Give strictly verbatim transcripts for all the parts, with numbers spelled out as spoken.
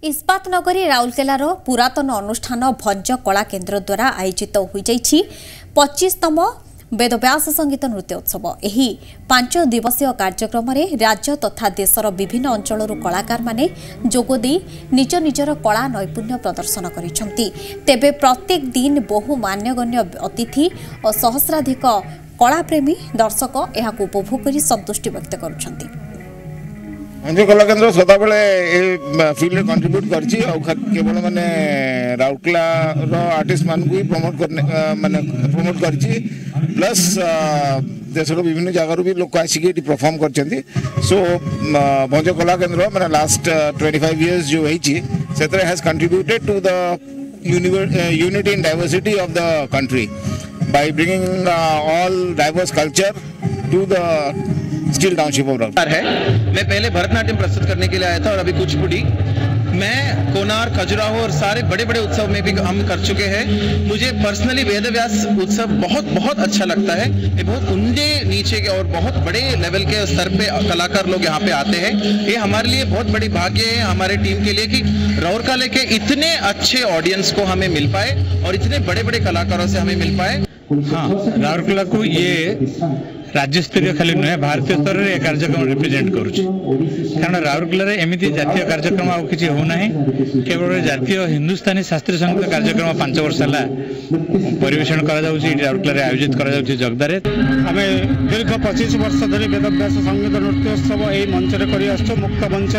इस्पात नगरी राउरकेलार पुरातन अनुष्ठान भंज कला केन्द्र द्वारा आयोजित हो पच्चीसतम वेदव्यास संगीत नृत्योत्सव। एही पांच दिवसीय कार्यक्रम में राज्य तथा देशर विभिन्न अंचल कलाकार माने जोगदे निज निजर कला नैपुण्य प्रदर्शन करिसेंती। तेबे प्रत्येक दिन बहु मान्यगण्य अतिथि और सहस्राधिक कलाप्रेमी दर्शक यहां उपभोग कर संतुष्टि व्यक्त करुछंती। भंज कला केन्द्र सदा बेले फिल्ड कंट्रीब्यूट करछि और केवल माने राउरकेला रो आर्टिस्ट मान को प्रमोट करने माने प्रमोट करछि प्लस देशर विभिन्न जगार भी लोक आसिक परफॉर्म करछंती। सो भंज कला केन्द्र माने लास्ट ट्वेंटी फाइव इयर्स जो होईछि सेतरे has contributed to the unity in diversity of the country by bringing uh, all diverse culture to the steel township of Rourkela है। मैं पहले भरतनाट्यम प्रस्तुत करने के लिए आया था और अभी कुचिपुड़ी मैं कोनार खजुराहो और सारे बड़े बड़े उत्सव में भी हम कर चुके हैं। मुझे पर्सनली वेदव्यास उत्सव बहुत बहुत अच्छा लगता है। ये बहुत उंडे नीचे के और बहुत बड़े लेवल के स्तर पे कलाकार लोग यहाँ पे आते हैं। ये हमारे लिए बहुत बड़ी भाग्य है हमारे टीम के लिए कि राउरकेला के इतने अच्छे ऑडियंस को हमें मिल पाए और इतने बड़े बड़े कलाकारों से हमें मिल पाए। हाँ, राउरकेला को ये राज्य स्तरीय खाली नुहे भारतीय स्तर में कार्यक्रम रिप्रेजेंट करुच्ची कारण राउरकेला एमती जातीय कार्यक्रम आउ किसी होना केवल जातीय हिंदुस्तानी शास्त्रीय संगीत कार्यक्रम पांच वर्ष है परिवेषण कर राउरकेला आयोजित कर जगदार आम दीर्घ पच्चीस वर्ष धरी वेदव्यास संगीत नृत्योत्सव यही मंच कर मुक्त मंच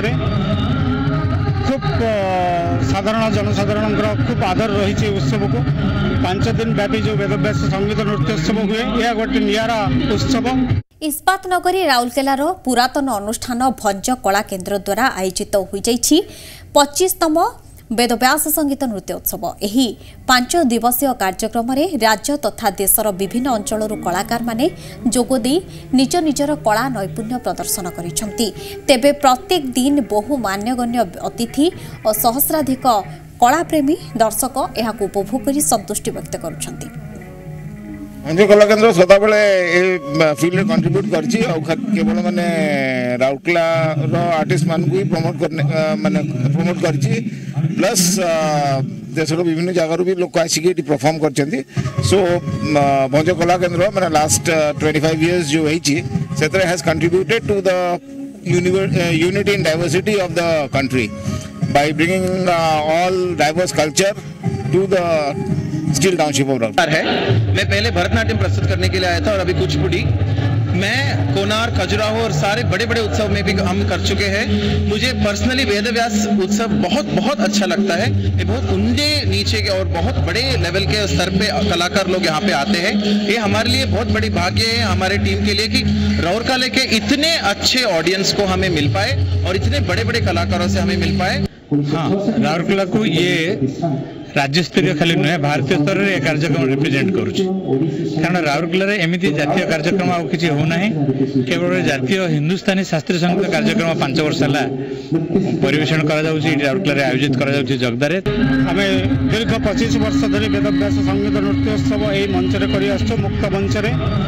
खूब साधारण जनसाधारण खूब आदर रही उत्सव को पांच दिन व्यापी जो वेदव्यास संगीत नृत्योत्सव हुए यह गोटे नियारा उत्सव। इस्पात नगरी राउरकेलार पुरातन अनुष्ठान भंज कला केन्द्र द्वारा आयोजित हो पच्चीसतम वेदव्यास संगीत नृत्योत्सव। एही पांच दिवसीय कार्यक्रम में राज्य तथा देशर विभिन्न अंचल कलाकार माने जोगदे निज निजर कला नैपुण्य प्रदर्शन करिसेंती। तेबे प्रत्येक दिन बहु मान्यगण्य अतिथि और सहस्राधिक कलाप्रेमी दर्शक यहां उपभोग कर संतुष्टि व्यक्त करुछंती। भंज कला केन्द्र सदा बेले फिल्ड कंट्रीब्यूट करछि और केवल माने राउरकेला रो आर्टिस्ट मान को प्रमोट करने माने प्रमोट करछि प्लस देशर विभिन्न जगार भी लोक आसिक परफॉर्म करछंती। सो भंज कला केन्द्र माने लास्ट ट्वेंटी फाइव इयर्स जो होईछि सेतरे has contributed to the unity in diversity of the country by bringing uh, all diverse culture to the steel township of Rourkela है। मैं पहले भरतनाट्यम प्रस्तुत करने के लिए आया था और अभी कुचिपुड़ी मैं कोनार खजुराहो और सारे बड़े बड़े उत्सव में भी हम कर चुके हैं। मुझे पर्सनली वेदव्यास उत्सव बहुत बहुत अच्छा लगता है। ये बहुत उंडे नीचे के और बहुत बड़े लेवल के स्तर पे कलाकार लोग यहाँ पे आते हैं। ये हमारे लिए बहुत बड़ी भाग्य है हमारे टीम के लिए कि राउरकेला के इतने अच्छे ऑडियंस को हमें मिल पाए और इतने बड़े बड़े कलाकारों से हमें मिल पाए। हाँ, राउरकेला को ये राज्य स्तरीय खाली नुहे भारतीय स्तर में कार्यक्रम रिप्रेजेंट करुच्ची कारण राउरकेला एमती जातीय कार्यक्रम आउ किसी होना केवल जातीय हिंदुस्तानी शास्त्रीय संगीत कार्यक्रम पांच वर्ष है परिवेषण कर राउरकेला आयोजित कर जगदार आम दीर्घ पच्चीस वर्ष धरी वेदव्यास संगीत नृत्योत्सव यही मंच कर मुक्त मंच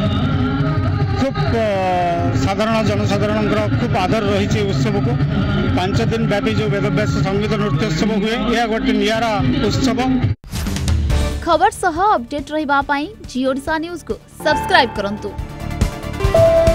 खूब साधारण जनसाधारण खूब आदर रही उत्सव को पांच दिन व्यापी जो वेदव्यास संगीत नृत्योत्सव हुए यह गोटे नियारा उत्सव। खबर सह अपडेट रहिबा पाई जी ओडिशा न्यूज को सब्सक्राइब करंतु।